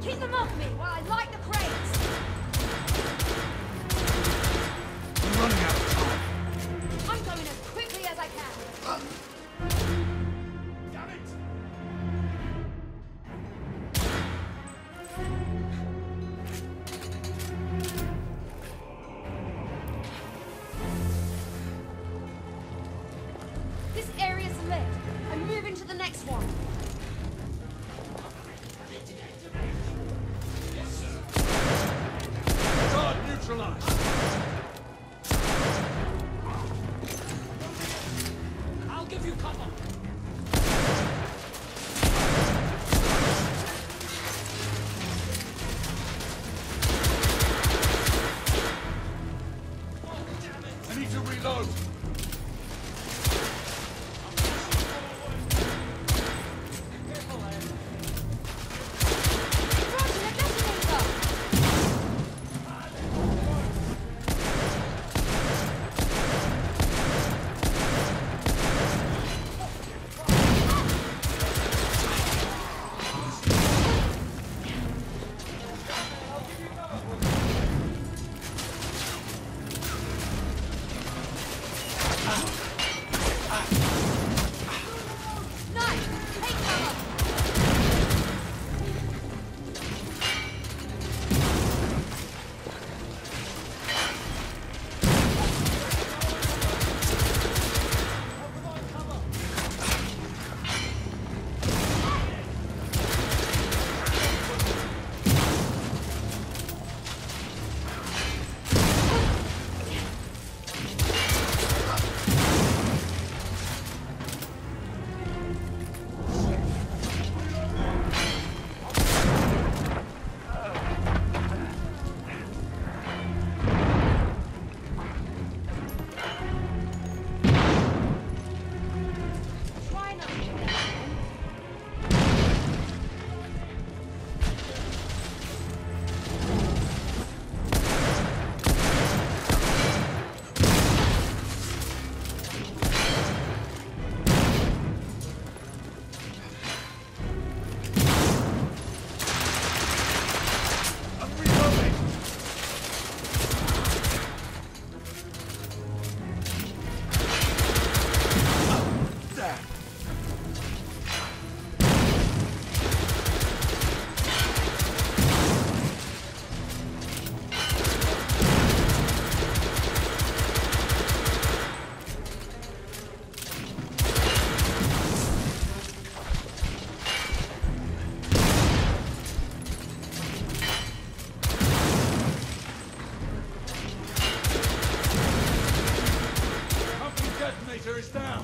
Keep them off me while I light the crates! I'm running out of time. I'm going as quickly as I can. Damn it! This area's lit. I'm moving to the next one. Guard neutralized. I'll give you cover. I need to reload. Roger, the detonator! Nice! Take cover! Try not to get in. I'm reloading. There. Company detonator is down.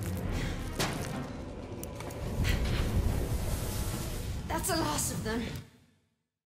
That's the last of them.